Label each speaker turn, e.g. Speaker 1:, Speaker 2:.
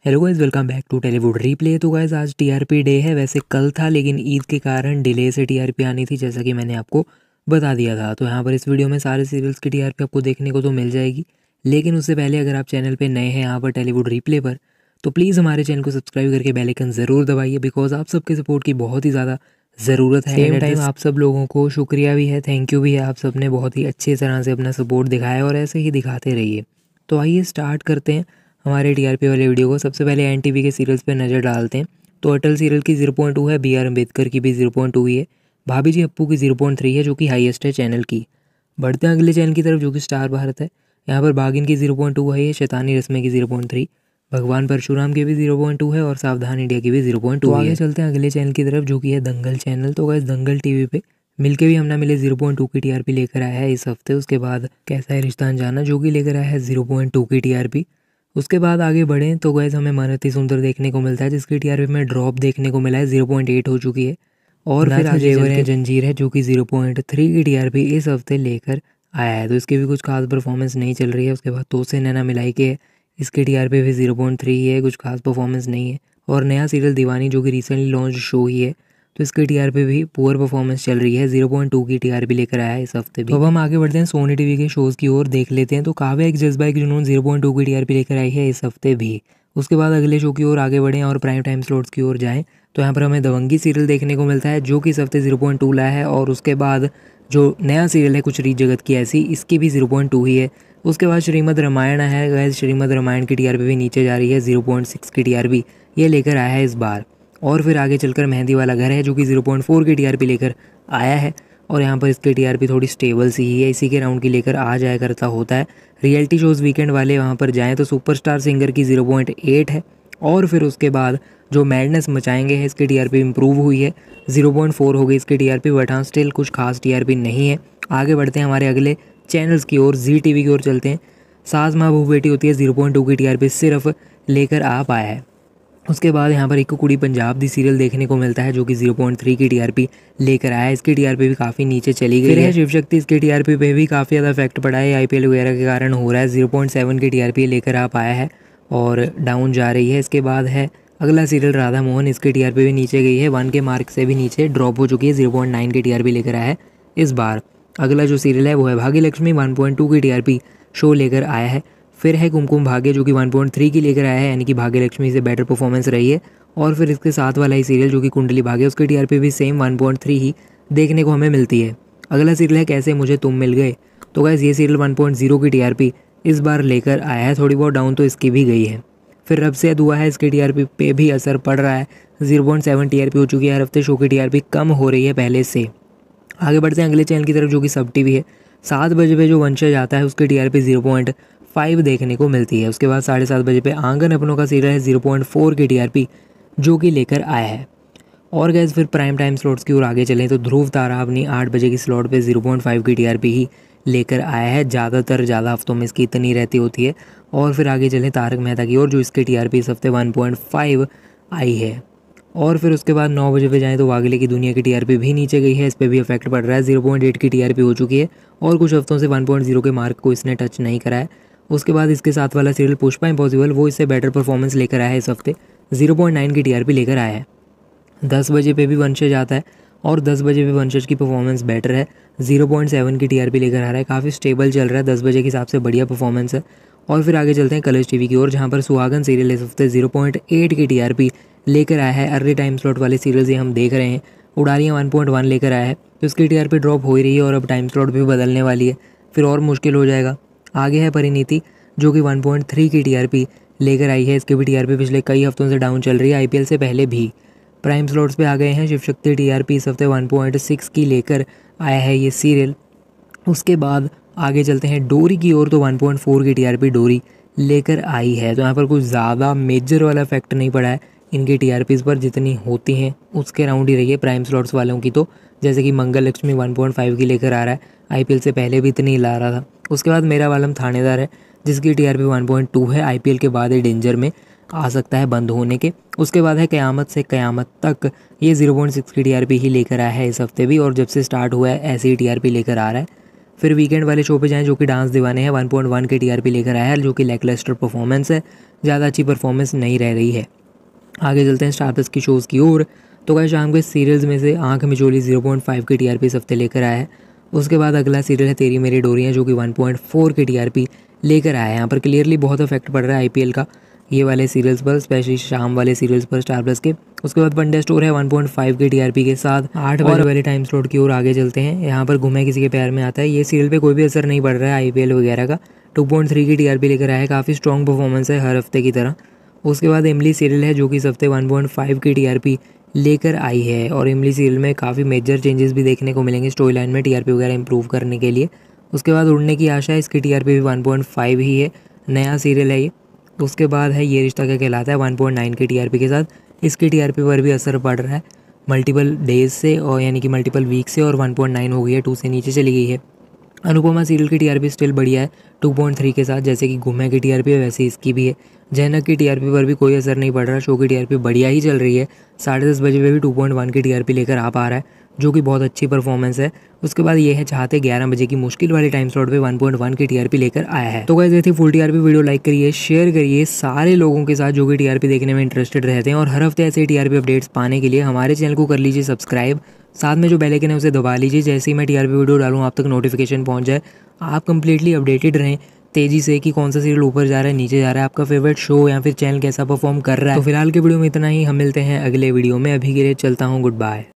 Speaker 1: Hello guys, welcome back to Tollywood replay. तो guys आज TRP day है। वैसे कल था लेकिन ईद के कारण डिले से टीआरपी आनी थी, जैसा कि मैंने आपको बता दिया था। तो यहाँ पर इस वीडियो में सारे सीरियल्स की टीआरपी आपको देखने को तो मिल जाएगी, लेकिन उससे पहले अगर आप चैनल पे नए हैं यहाँ पर टॉलीवुड रीप्ले पर, तो प्लीज़ हमारे चैनल को सब्सक्राइब करके बेल आइकन ज़रूर दबाइए, बिकॉज आप सबके सपोर्ट की बहुत ही ज़्यादा ज़रूरत है। सेम टाइम आप सब लोगों को शुक्रिया भी है, थैंक यू भी है। आप सब ने बहुत ही अच्छी तरह से अपना सपोर्ट दिखाया और ऐसे ही दिखाते रहिए। तो आइए स्टार्ट करते हैं हमारे टीआरपी वाले वीडियो को। सबसे पहले एनटीवी के सीरियल्स पे नज़र डालते हैं। तो अटल सीरियल की 0.2 है, BR अम्बेडकर की भी 0.2 ही है, भाभी जी अप्पू की 0.3 है जो कि हाईएस्ट है चैनल की। बढ़ते हैं अगले चैनल की तरफ जो कि स्टार भारत है। यहाँ पर बागिन की 0.2 है, ये शैतानी रस्में की 0.3, भगवान परशुराम की भी 0.2 है और सावधान इंडिया की भी 0.2 है। आगे चलते हैं अगले चैनल की तरफ जो कि है दंगल चैनल। तो गाइस दंगल टीवी पे मिलके भी हम ना मिले 0.2 की टीआरपी लेकर आया है इस हफ्ते। उसके बाद कैसा है रिश्ता अनजाना जो कि लेकर आया है 0.2 की टीआरपी। उसके बाद आगे बढ़ें तो गैस हमें मन अति सुंदर देखने को मिलता है, जिसकी टीआरपी में ड्रॉप देखने को मिला है, 0.8 हो चुकी है। और फिर आगे जेवर है जंजीर है जो कि 0.3 की टीआरपी इस हफ्ते लेकर आया है। तो इसकी भी कुछ खास परफॉर्मेंस नहीं चल रही है। उसके बाद तो से नैना मिलाई के इसकी टीआरपी भी 0.3 है, कुछ खास परफॉर्मेंस नहीं है। और नया सीरियल दीवानी जो कि रिसेंटली लॉन्च शो ही है, तो इसकी टीआरपी भी पुअर परफॉर्मेंस चल रही है, 0.2 की टीआरपी लेकर आया है इस हफ्ते भी। तो अब हम आगे बढ़ते हैं सोनी टीवी के शोज़ की ओर, देख लेते हैं। तो काव्या एक जज्बा एक जुनून 0.2 की टीआरपी लेकर आई है इस हफ्ते भी। उसके बाद अगले शो की ओर आगे बढ़ें और प्राइम टाइम स्लॉट्स की ओर जाएँ तो यहाँ पर हमें दबंगी सीरियल देखने को मिलता है जो कि इस हफ्ते 0.2 लाया है। और उसके बाद जो नया सीरियल है कुछ रीत जगत की ऐसी, इसकी भी 0.2 ही है। उसके बाद श्रीमद् रामायण है गाइस, श्रीमद् रामायण की टीआरपी भी नीचे जा रही है, 0.6 की टीआरपी ये लेकर आया है इस बार। और फिर आगे चलकर मेहंदी वाला घर है जो कि 0.4 की टीआरपी लेकर आया है। और यहाँ पर इसकी टीआरपी थोड़ी स्टेबल सी ही है, इसी के राउंड की लेकर आ जाया करता होता है। रियलिटी शोज़ वीकेंड वाले वहाँ पर जाएँ तो सुपरस्टार सिंगर की 0.8 है। और फिर उसके बाद जो मैडनेस मचाएंगे है इसकी टीआरपी इंप्रूव हुई है, 0.4 हो गई इसकी टीआरपी, बट हाँ स्टिल कुछ खास टीआरपी नहीं है। आगे बढ़ते हैं हमारे अगले चैनल्स की ओर, जी टीवी की ओर चलते हैं। सास माँ बहू बेटी होती है 0.2 की टीआरपी सिर्फ लेकर आ पाया है। उसके बाद यहाँ पर एक कुड़ी पंजाब दी सीरियल देखने को मिलता है जो कि 0.3 की टीआरपी लेकर आया है। इसकी टीआरपी भी काफ़ी नीचे चली गई है। शिव शक्ति, इसकी टीआरपी पे भी काफ़ी ज़्यादा इफेक्ट पड़ा है, आईपीएल वगैरह के कारण हो रहा है, 0.7 की टीआरपी लेकर आ पाया है और डाउन जा रही है। इसके बाद है अगला सीरियल राधा मोहन, इसकी टीआरपी भी नीचे गई है, 1 के मार्क से भी नीचे ड्रॉप हो चुकी है, 0.9 की टीआरपी लेकर आया है इस बार। अगला जो सीरियल है वो है भाग्य लक्ष्मी, 1.2 की टीआरपी शो लेकर आया है। फिर है कुमकुम भाग्य जो कि 1.3 की लेकर आया है, यानी कि भाग्य लक्ष्मी से बेटर परफॉर्मेंस रही है। और फिर इसके साथ वाला ही सीरियल जो कि कुंडली भाग्य, उसकी टीआरपी भी सेम 1.3 ही देखने को हमें मिलती है। अगला सीरियल है कैसे मुझे तुम मिल गए। तो गाइस ये सीरियल 1.0 की टीआरपी इस बार लेकर आया है, थोड़ी बहुत डाउन तो इसकी भी गई है। फिर रब से दुआ है, इसकी टीआरपी पे भी असर पड़ रहा है, 0.7 टीआरपी हो चुकी है। हर हफ्ते शो की टीआरपी कम हो रही है पहले से। आगे बढ़ते हैं अगले चैनल की तरफ जो कि सब टीवी है। 7 बजे पे जो वंशज आता है उसकी टीआरपी 0.5 देखने को मिलती है। उसके बाद 7:30 बजे पे आंगन अपनों का सीरियल है, 0.4 की टीआरपी जो कि लेकर आया है। और गैस फिर प्राइम टाइम स्लॉट्स की ओर आगे चलें तो ध्रुव तारा अपनी 8 बजे की स्लॉट पे 0.5 की टीआरपी ही लेकर आया है। ज़्यादा हफ्तों में इसकी इतनी रहती होती है। और फिर आगे चलें तारक मेहता की ओर, जो इसकी टीआरपी इस हफ्ते 1.5 आई है। और फिर उसके बाद 9 बजे पे जाएँ तो वागले की दुनिया की टीआरपी भी नीचे गई है, इस पर भी इफेक्ट पड़ रहा है, 0.8 की टीआरपी हो चुकी है और कुछ हफ्तों से 1.0 के मार्क को इसने टच नहीं करा है। उसके बाद इसके साथ वाला सीरियल पुष्पा इम्पॉसिबल, वो इससे बेटर परफॉर्मेंस लेकर आया है इस हफ्ते, 0.9 की टीआरपी लेकर आया है। 10 बजे पे भी वंशज आता है और 10 बजे पे वंशज की परफॉर्मेंस बेटर है, 0.7 की टीआरपी लेकर आ रहा है, काफ़ी स्टेबल चल रहा है, 10 बजे के हिसाब से बढ़िया परफॉर्मेंस है। और फिर आगे चलते हैं कलर्स टीवी की ओर, जहाँ पर सुहागन सीरियल इस हफ्ते 0.8 की टीआरपी लेकर आया है। अर्ली टाइम स्लॉट वाले सीरियल्स ये हम देख रहे हैं, उड़ारियाँ 1.1 लेकर आया है, तो इसकी टीआरपी ड्रॉप हो ही रही है और अब टाइम स्लॉट भी बदलने वाली है, फिर और मुश्किल हो जाएगा। आगे है परिणीति जो कि 1.3 की टीआरपी लेकर आई है, इसकी भी टीआरपी पिछले कई हफ्तों से डाउन चल रही है, आईपीएल से पहले भी। प्राइम स्लॉट्स पे आ गए हैं शिव शक्ति, टीआरपी इस हफ्ते 1.6 की लेकर आया है ये सीरियल। उसके बाद आगे चलते हैं डोरी की ओर, तो 1.4 की टीआरपी डोरी लेकर आई है। तो यहाँ पर कुछ ज़्यादा मेजर वाला इफेक्ट नहीं पड़ा है इनकी टीआरपीज़ पर, जितनी होती हैं उसके राउंड ही रही है प्राइम स्लॉट्स वालों की। तो जैसे कि मंगल लक्ष्मी 1.5 की लेकर आ रहा है, आईपीएल से पहले भी इतनी ला रहा था। उसके बाद मेरा वालम थानेदार है जिसकी टीआरपी 1.2 है, आईपीएल के बाद ये डेंजर में आ सकता है बंद होने के। उसके बाद है क़यामत से क़यामत तक, ये 0.6 की टीआरपी ही लेकर आया है इस हफ्ते भी, और जब से स्टार्ट हुआ है ऐसी ही टीआरपी लेकर आ रहा है। फिर वीकेंड वाले शो पे जाएं जो कि डांस दीवाने हैं, 1.1 के टीआरपी लेकर आया है, जो कि लैकलस्टर परफॉर्मेंस है, ज़्यादा अच्छी परफॉर्मेंस नहीं रह रही है। आगे चलते हैं स्टार प्लस की शोज़ की ओर। तो गाइस शाम के सीरियल्स में से आंख मिचोली 0.5 के टीआरपी इस हफ्ते लेकर आया है। उसके बाद अगला सीरियल है तेरी मेरी डोरियां, जो कि 1.4 के टीआरपी लेकर आया है। यहाँ पर क्लियरली बहुत इफेक्ट पड़ रहा है आईपीएल का ये वाले सीरियल्स पर, स्पेशली शाम वाले सीरियल्स पर स्टार प्लस के। उसके बाद वनडे स्टोर है 1.5 के टीआरपी के साथ 8 बजे वाले टाइम स्लॉट की ओर आगे चलते हैं। यहाँ पर घूमे किसी के प्यार में आता है, ये सीरियल पे कोई भी असर नहीं पड़ रहा है आईपीएल वगैरह का। 2.3 की टीआरपी लेकर आया है, काफ़ी स्ट्रॉन्ग परफॉर्मेंस है हर हफ्ते की तरह। उसके बाद इमली सीरियल है जो कि इस हफ्ते 1.5 की टीआरपी लेकर आई है, और इमली सीरियल में काफ़ी मेजर चेंजेस भी देखने को मिलेंगे स्टोरी लाइन में टीआरपी वगैरह इंप्रूव करने के लिए। उसके बाद उड़ने की आशा है, इसकी टीआरपी भी 1.5 ही है, नया सीरियल है ये। उसके बाद है ये रिश्ता क्या कहलाता है 1.9 के टीआरपी के साथ, इसकी टीआरपी पर भी असर पड़ रहा है मल्टीपल डेज से, और यानी कि मल्टीपल वीक से, और 1.9 हो गई है, 2 से नीचे चली गई है। अनुपमा सीरियल की टीआरपी स्टिल बढ़िया है 2.3 के साथ, जैसे कि घुमे की टीआरपी है वैसे इसकी भी है। जैनक की टीआरपी पर भी कोई असर नहीं पड़ रहा, शो की टीआरपी बढ़िया ही चल रही है, 10:30 बजे पे भी 2.1 की टीआरपी लेकर आ पा रहा है, जो कि बहुत अच्छी परफॉर्मेंस है। उसके बाद ये है चाहते 11 बजे की मुश्किल वाले टाइम स्लॉट पे 1.1 की टीआरपी लेकर आया है। तो गाइस ये थी फुल टीआरपी वीडियो, लाइक करिए, शेयर करिए सारे लोगों के साथ जो कि टीआरपी देखने में इंटरेस्टेड रहते हैं, और हर हफ्ते ऐसे टीआरपी अपडेट्स पाने के लिए हमारे चैनल को कर लीजिए सब्सक्राइब, साथ में जो बेल आइकन है उसे दबा लीजिए, जैसे ही मैं टीआरपी वीडियो डालूँ आप तक नोटिफिकेशन पहुंच जाए, आप कंप्लीटली अपडेटेड रहें तेजी से कि कौन सा सीरियल ऊपर जा रहा है नीचे जा रहा है, आपका फेवरेट शो या फिर चैनल कैसा परफॉर्म कर रहा है। तो फिलहाल के वीडियो में इतना ही, हम मिलते हैं अगले वीडियो में, अभी के लिए चलता हूँ, गुड बाय।